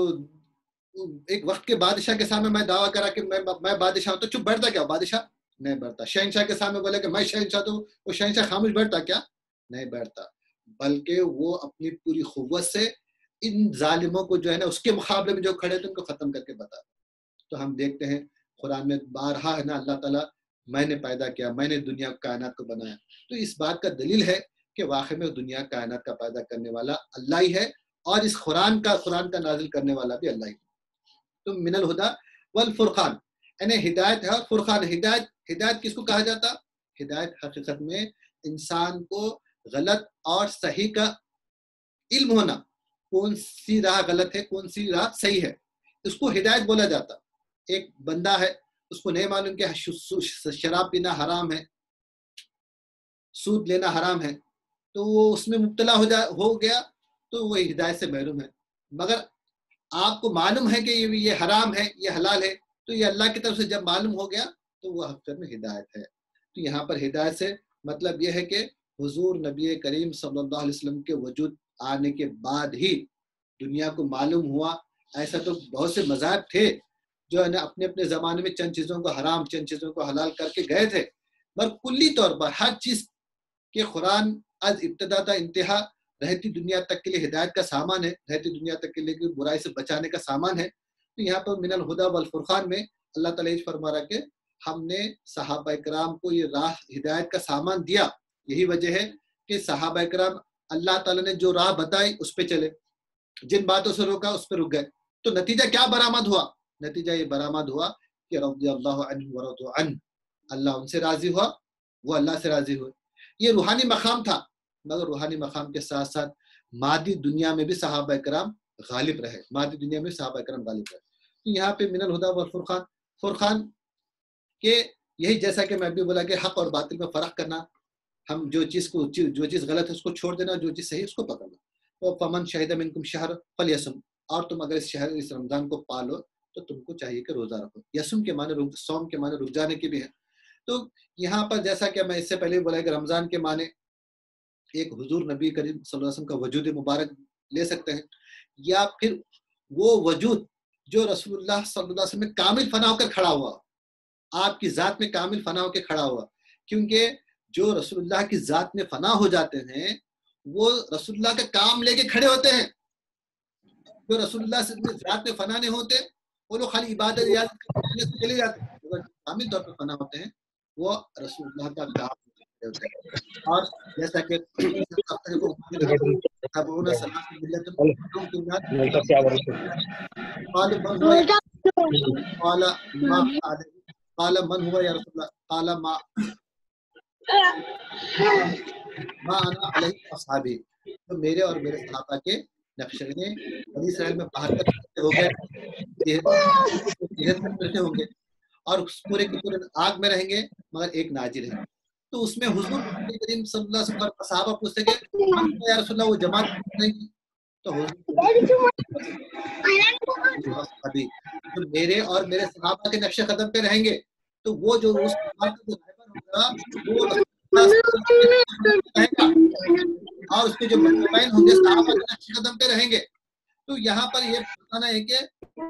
ایک وقت کے بادشاہ کے سامنے میں دعویٰ کرا کہ میں بادشاہ ہوں، تو چپ بیٹھتا کیا بادشاہ؟ نہیں بیٹھتا. شہنشاہ کے سامنے بولے کہ میں شہنشاہ، تو وہ شہنشاہ خاموش بیٹھتا کیا؟ نہیں بیٹھتا. بلکہ وہ اپنی پوری قوت سے ان ظالموں کو جو ہے نا اس کے مقابلے میں جو کھڑے تھے ان کو ختم کر کے بتا. تو ہم دیکھتے ہیں قرآن میں بارہا ہے نا اللہ تعالیٰ میں نے پیدا کیا، میں نے دنیا کائنات کو بنایا. تو اس بات کا دلیل ہے کہ واقعی میں دنیا کائنات کا پیدا کرنے والا اللہ ہی ہے، اور اس قرآن کا نازل کرنے والا بھی اللہ ہی. تو من الہدی والفرقان یعنی ہدایت ہے اور فرقان. ہدایت کس کو کہا جاتا؟ ہدایت حقیقت میں انسان کو غلط اور صحیح کا علم ہونا، کون سی راہ غلط ہے کون سی راہ صحیح ہے، اس کو ہدایت بولا جاتا. ایک بندہ ہے اس کو نہیں معلوم کہ شراب پینا حرام ہے، سود لینا حرام ہے، تو وہ اس میں مبتلا ہو گیا تو وہ ہدایت سے محروم ہے. مگر آپ کو معلوم ہے کہ یہ حرام ہے یہ حلال ہے، تو یہ اللہ کی طرف سے جب معلوم ہو گیا تو وہ حقیقت میں ہدایت ہے. تو یہاں پر ہدایت سے مطلب یہ ہے کہ حضور نبی کریم صلی اللہ علیہ وسلم کے وجود آنے کے بعد ہی دنیا کو معلوم ہوا. ایسا تو بہت سے مذاہب تھے جو ہے نا اپنے اپنے زمانے میں چند چیزوں کو حرام چند چیزوں کو حلال کر کے گئے تھے، مگر کلی طور پر ہر چیز کے قرآن از ابتدا تا انتہا رہتی دنیا تک کے لیے ہدایت کا سامان ہے، رہتی دنیا تک کے لیے برائی سے بچانے کا سامان ہے. تو یہاں پر من الہدی والفرقان میں اللہ تعالیٰ یہ فرما رہا کہ ہم نے صحابہ کرام کو یہ راہ ہدایت کا سامان دیا. یہی وجہ ہے کہ صحابہ کرام اللہ تعالیٰ نے جو راہ بتائی اس پہ چلے، جن باتوں سے روکا اس پہ رک گئے. تو نتیجہ کیا برآمد ہوا؟ نتیجہ یہ برآمد ہوا کہ رضی اللہ عنہ ورضوا عنہ، اللہ ان سے راضی ہوا، وہ اللہ سے راضی ہوئے. یہ روحانی مقام تھا، مگر روحانی مقام کے ساتھ ساتھ مادی دنیا میں بھی صحابہ کرام غالب رہے، مادی دنیا میں صحابہ کرام غالب رہے. تو یہاں پہ من الہدی والفرقان، فرقان کے یہی جیسا کہ میں بھی بولا کہ حق اور باطل میں فرق کرنا، ہم جو چیز غلط ہے اس کو چھوڑ دینا، جو چیز صحیح اس کو پکڑنا. اور فمن شہد منکم شہر فلیصم، اور تم اگر اس رمضان کو پالو تو تم کو چاہیے کہ روزہ رکھو. یسم کے معنی صوم کے معنی رک جانے کے بھی ہے. تو یہاں پر جیسا کہ میں اس سے پہلے بولا کہ رمضان کے معنی ایک حضور نبی کریم صلی اللہ علیہ وسلم کا وجود مبارک لے سکتے ہیں، یا پھر وہ وجود جو رسول اللہ صلی اللہ علیہ وسلم میں کامل فنا ہو کر کھڑا ہوا، آپ کی ذات میں کامل فنا ہو کے کھڑا ہوا. کیونکہ جو رسول اللہ کی ذات میں فنا ہو جاتے ہیں وہ رسول اللہ کا کام لے کے کھڑے ہوتے ہیں. جو رسول اللہ سے ذات میں فنا نہیں ہوتے وہ لوگ خالی عبادت کرنے سے چلے جاتے ہیں، اگر کامل طور پر فنا ہوتے ہیں وہ رسول اللہ کا کام ہوتے ہیں. اور جیسا کہ قال ما قال من هو یا رسول اللہ قال ما انا علیہ اصحابی، تو میرے اور میرے صحابہ کے نقش قدم بنی اسرائیل میں باہر تک ہو گئے 73 فرقے ہوں گے اور پورے کے پورے آگ میں رہیں گے مگر ایک ناجی رہیں گے. تو اس میں حضور نبی کریم صلی اللہ علیہ وسلم صحابہ پوچھتے کہ یا رسول اللہ وہ جماعت نہیں کی، تو حضور جو میرے اور میرے صحابہ کے نقش قدم پہ رہیں گے تو وہ جو اس جماعت کا رہبر ہوگا وہ رہے گا اور اس کے جو مطمئن ہوں گے صحابہ کے نقش قدم پہ رہیں گے. تو یہاں پر یہ بتانا ہے کہ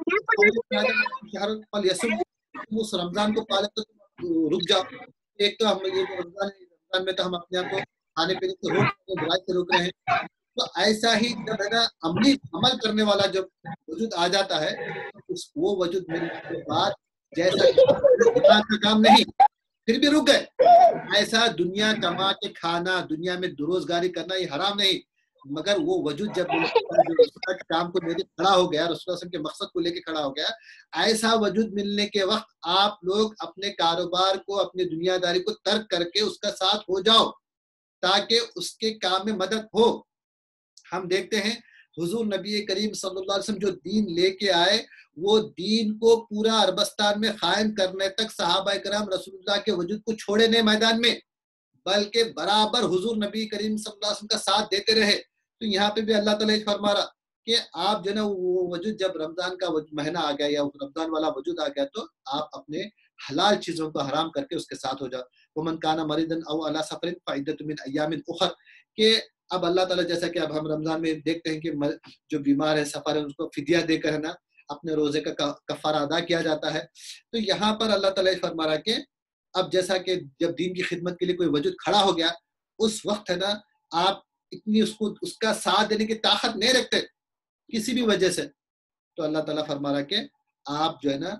اس رمضان کو پالے تو رک جاؤ. ایک تو ہم یہ رمضان میں تو ہم اپنے آپ کو کھانے پینے سے روک برائی سے روک رہے ہیں. تو ایسا ہی جب ہے نا عمل کرنے والا جب وجود آ جاتا ہے وہ وجود ملنے کے بعد جیسا دماغ کا کام نہیں پھر بھی رک گئے. ایسا دنیا کما کے کھانا دنیا میں روزگاری کرنا یہ حرام نہیں، مگر وہ وجود جب کام کو لے کے کھڑا ہو گیا، رسول اللہ صلی اللہ علیہ وسلم کے مقصد کو لے کے کھڑا ہو گیا، ایسا وجود ملنے کے وقت آپ لوگ اپنے کاروبار کو اپنی دنیا داری کو ترک کر کے اس کا ساتھ ہو جاؤ تاکہ اس کے کام میں مدد ہو. ہم دیکھتے ہیں حضور نبی کریم صلی اللہ علیہ وسلم جو دین لے کے آئے وہ دین کو پورا عربستان میں قائم کرنے تک صحابہ کرام رسول اللہ کے وجود کو چھوڑے نہیں میدان میں، بلکہ برابر حضور نبی کریم صلی اللہ علیہ وسلم کا ساتھ دیتے رہے. تو یہاں پہ بھی اللہ تعالیٰ فرما رہا کہ آپ جو نا وہ وجود جب رمضان کا مہینہ آ گیا یا رمضان والا وجود آ گیا تو آپ اپنے حلال چیزوں کو حرام کر کے اس کے ساتھ ہو جاؤ. ومن کان مریضا او علی سفر فعدۃ من ایام اخر، کہ اب اللہ تعالیٰ جیسا کہ اب ہم رمضان میں دیکھتے ہیں کہ جو بیمار ہے سفر ہے اس کو فدیہ دے کر ہے نا اپنے روزے کا کفارہ ادا کیا جاتا ہے. تو یہاں پر اللہ تعالیٰ فرما رہا کہ اب جیسا کہ جب دین کی خدمت کے لیے کوئی وجود کھڑا ہو گیا اس وقت ہے نا آپ اتنی اس کا ساتھ دینے کی طاقت نہیں رکھتے کسی بھی وجہ سے، تو اللہ تعالیٰ فرما رہا کہ آپ جو ہے نا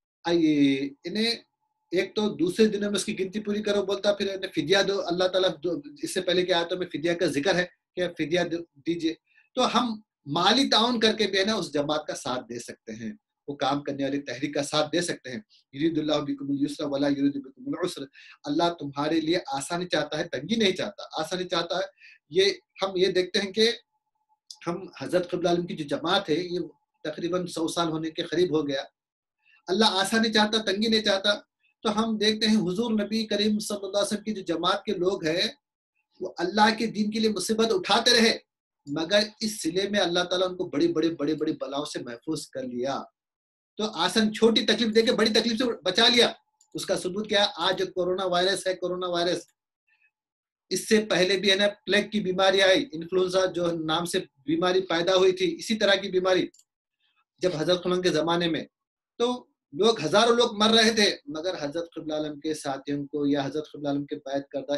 انہیں ایک تو دوسرے دنوں میں اس کی گنتی پوری کرو بولتا، پھر انہیں فدیہ دو. اللہ تعالیٰ اس سے پہلے کی آیتوں میں فدیہ کا ذکر ہے کہ فدیہ دیجیے. تو ہم مالی تعاون کر کے بھی ہے نا اس جماعت کا ساتھ دے سکتے ہیں، وہ کام کرنے والی تحریک کا ساتھ دے سکتے ہیں. یرید اللہ بکم الیسر ولا یرید بکم العسر، اللہ تمہارے لیے آسانی چاہتا ہے تنگی نہیں چاہتا، آسانی چاہتا ہے. یہ ہم یہ دیکھتے ہیں کہ ہم حضرت قبلہ عالم کی جو جماعت ہے یہ تقریباً 100 سال ہونے کے قریب ہو گیا. اللہ آسانی چاہتا تنگی نہیں چاہتا. تو ہم دیکھتے ہیں حضور نبی کریم صلی اللہ علیہ وسلم کی جو جماعت کے لوگ ہیں وہ اللہ کے دین کے لیے مصیبت اٹھاتے رہے مگر اس سلے میں اللہ تعالیٰ ان کو بڑی بڑی بلاؤں سے محفوظ کر لیا. تو آسان چھوٹی تکلیف دے کے بڑی تکلیف سے بچا لیا. اس کا ثبوت کیا؟ آج جو کورونا وائرس ہے، کورونا وائرس اس سے پہلے بھی ہے نا پلیگ کی بیماری آئی، انفلوئنزا جو نام سے بیماری پیدا ہوئی تھی، اسی طرح کی بیماری جب حضرت قبلہ کے زمانے میں، تو لوگ ہزاروں لوگ مر رہے تھے مگر حضرت قبلہ عالم کے ساتھیوں کو یا حضرت قبلہ عالم کے بیعت کردہ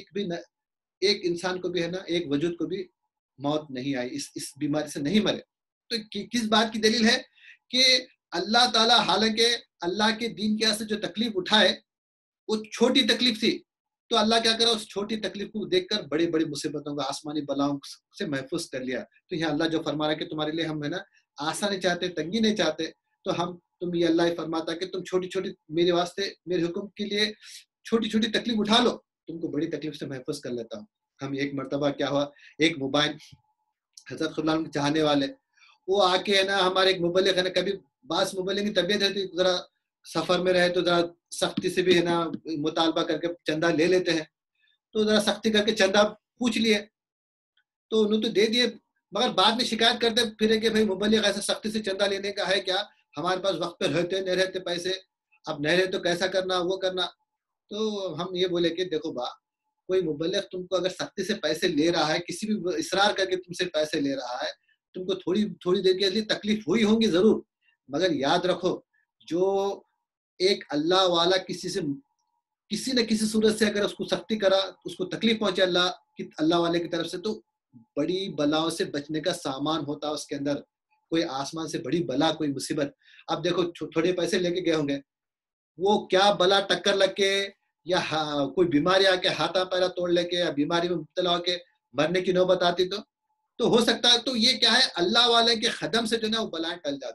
ایک انسان کو بھی ہے نا ایک وجود کو بھی موت نہیں آئی، اس بیماری سے نہیں مرے. تو کس بات کی دلیل ہے کہ اللہ تعالیٰ حالانکہ اللہ کے دین کے واسطے جو تکلیف اٹھائے وہ چھوٹی تکلیف تھی، تو اللہ کیا کرا اس چھوٹی تکلیف کو دیکھ کر بڑی مصیبتوں کو آسمانی بلاؤں سے محفوظ کر لیا. تو یہاں اللہ جو فرما رہا ہے کہ تمہارے لیے ہم ہے نا آسانی چاہتے تنگی نہیں چاہتے، تو تم یہ اللہ فرماتا کہ تم چھوٹی میرے واسطے میرے حکم کے لیے چھوٹی تکلیف اٹھا لو، تم کو بڑی تکلیف سے محفوظ کر لیتا ہوں. ہم ایک مرتبہ کیا ہوا، ایک موبائل حضرت قبلہ عالم چاہنے والے وہ آ کے ہے نا ہمارے ایک مبلغ ہے نا، کبھی بعض مبلغ کی طبیعت رہتی ذرا سفر میں رہے تو ذرا سختی سے بھی ہے نا مطالبہ کر کے چندہ لے لیتے ہیں، تو ذرا سختی کر کے چندہ پوچھ لیے تو انہوں تو دے دیے مگر بعد میں شکایت کرتے پھرے کہ بھائی مبلغ ایسا سختی سے چندہ لینے کا ہے کیا، ہمارے پاس وقت پہ رہتے نہیں رہتے پیسے، اب نہیں رہے تو کیسا کرنا وہ کرنا. تو ہم یہ بولے کہ دیکھو کوئی مبلغ تم کو اگر سختی سے پیسے لے رہا ہے، کسی بھی اصرار کر کے تم سے پیسے لے رہا ہے، تم کو تھوڑی دیر کے لیے تکلیف ہوئی ہوں گی ضرور، مگر یاد رکھو جو ایک اللہ والا کسی نہ کسی صورت سے اگر اس کو سختی کرا، اس کو تکلیف پہنچے اللہ والے کی طرف سے، تو بڑی بلاؤں سے بچنے کا سامان ہوتا ہے اس کے اندر، کوئی آسمان سے بڑی بلا کوئی مصیبت. اب دیکھو تھوڑے پیسے لے کے گئے ہوں گے، وہ کیا بلا ٹکر لگ کے یا کوئی بیماری آ کے ہاتھا پیرا توڑ لے کے یا بیماری میں مبتلا ہو کے مرنے کی نوبت آتی تو ہو سکتا ہے. تو یہ کیا ہے اللہ والے کے قدم سے جو ہے وہ بلائیں ٹل جاتی.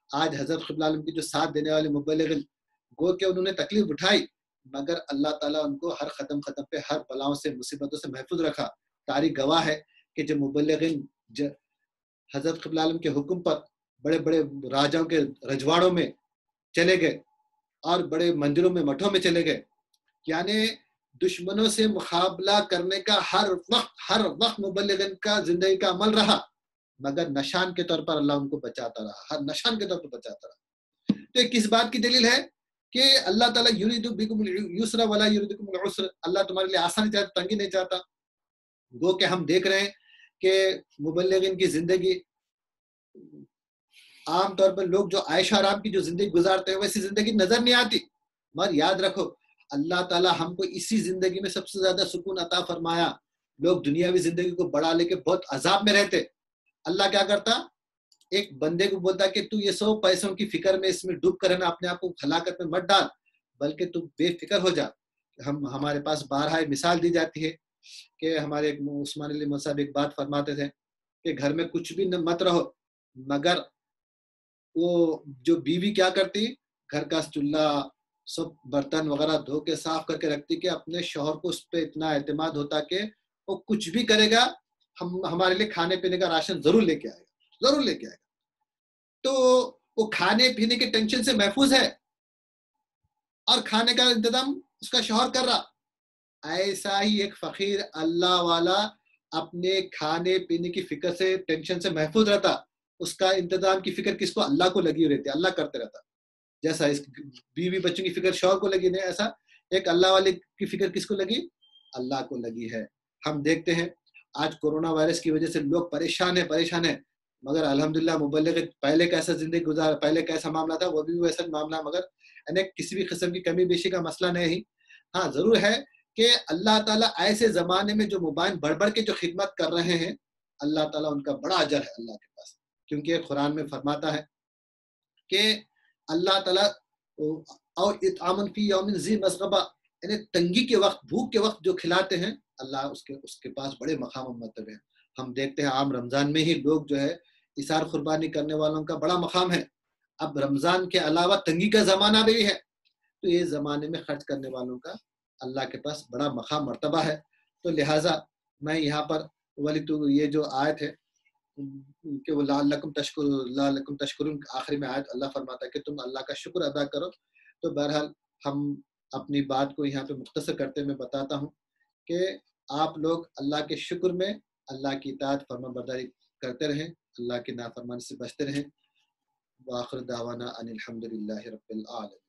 آج حضرت قبلہ عالم کی جو ساتھ دینے والے مبلغ گو کہ انہوں نے تکلیف اٹھائی، مگر اللہ تعالیٰ ان کو ہر قدم پہ ہر بلاؤں سے مصیبتوں سے محفوظ رکھا۔ تاریخ گواہ ہے کہ جو مبلغین حضرت قبلہ عالم کے حکم پر بڑے بڑے راجاؤں کے رجواڑوں میں چلے گئے اور بڑے مندروں میں مٹھوں میں چلے گئے، یعنی دشمنوں سے مقابلہ کرنے کا ہر وقت مبلغین کا زندگی کا عمل رہا، مگر نشان کے طور پر اللہ ان کو بچاتا رہا، ہر نشان کے طور پر بچاتا رہا۔ تو یہ کس بات کی دلیل ہے کہ اللہ تعالیٰ یرید بکم الیسر ولا یرید بکم العسر، اللہ تمہارے لیے آسانی چاہتا، تنگی نہیں چاہتا۔ گو کہ ہم دیکھ رہے ہیں کہ مبلغین کی زندگی عام طور پر لوگ جو عائشہ آرام کی جو زندگی گزارتے ہیں ویسی زندگی نظر نہیں آتی، مگر یاد رکھو اللہ تعالیٰ ہم کو اسی زندگی میں سب سے زیادہ سکون عطا فرمایا۔ لوگ دنیاوی زندگی کو بڑھا لے کے بہت عذاب میں رہتے، اللہ کیا کرتا، ایک بندے کو بولتا کہ تو یہ 100 پیسوں کی فکر میں اس میں ڈوب کر رہنا، اپنے آپ کو ہلاکت میں مت ڈال، بلکہ تو بے فکر ہو جا۔ ہمارے پاس بارہا مثال دی جاتی ہے کہ ہمارے عثمان علی مصعب ایک بات فرماتے تھے کہ گھر میں کچھ بھی مت رہو، مگر وہ جو بیوی کیا کرتی، گھر کا چولہا سب برتن وغیرہ دھو کے صاف کر کے رکھتی کہ اپنے شوہر کو اس پہ اتنا اعتماد ہوتا کہ وہ کچھ بھی کرے گا، ہمارے لیے کھانے پینے کا راشن ضرور لے کے آئے گا، ضرور لے کے آئے گا۔ تو وہ کھانے پینے کے ٹینشن سے محفوظ ہے اور کھانے کا انتظام اس کا شوہر کر رہا۔ ایسا ہی ایک فقیر اللہ والا اپنے کھانے پینے کی فکر سے ٹینشن سے محفوظ رہتا، اس کا انتظام کی فکر کس کو، اللہ کو لگی رہتی، اللہ کرتے رہتا۔ جیسا اس بیوی بچوں کی فکر شوہر کو لگی نہیں، ایسا ایک اللہ والے کی فکر کس کو لگی، اللہ کو لگی ہے۔ ہم دیکھتے ہیں آج کورونا وائرس کی وجہ سے لوگ پریشان ہیں، مگر الحمدللہ مبلغ پہلے کیسا زندگی گزارا، پہلے کیسا معاملہ تھا وہ بھی ویسا معاملہ، مگر کسی بھی قسم کی کمی بیشی کا مسئلہ نہیں۔ ہاں ضرور ہے کہ اللہ تعالیٰ ایسے زمانے میں جو موبائل بڑھ بڑھ کے جو خدمت کر رہے ہیں، اللہ تعالیٰ ان کا بڑا اجر ہے اللہ کے پاس، کیونکہ قرآن میں فرماتا ہے کہ اللہ تعالیٰ اور اطعام فی یوم ذی مسغبہ، یعنی تنگی کے وقت، بھوک کے وقت جو کھلاتے ہیں، اللہ اس کے پاس بڑے مقام و مرتبے ہیں۔ ہم دیکھتے ہیں عام رمضان میں ہی لوگ جو ہے اثار قربانی کرنے والوں کا بڑا مقام ہے۔ اب رمضان کے علاوہ تنگی کا زمانہ بھی ہے، تو یہ زمانے میں خرچ کرنے والوں کا اللہ کے پاس بڑا مقام مرتبہ ہے۔ تو لہٰذا میں یہاں پر ولی تو یہ جو آیت ہے کہ وہ لعلکم تشکرون، آخری میں آیت اللہ فرماتا ہے کہ تم اللہ کا شکر ادا کرو۔ تو بہرحال ہم اپنی بات کو یہاں پہ مختصر کرتے میں بتاتا ہوں کہ آپ لوگ اللہ کے شکر میں اللہ کی اطاعت فرما برداری کرتے رہیں، اللہ کی نافرمانی سے بچتے رہیں۔ وآخر دعوانا ان الحمد للہ رب العالمین۔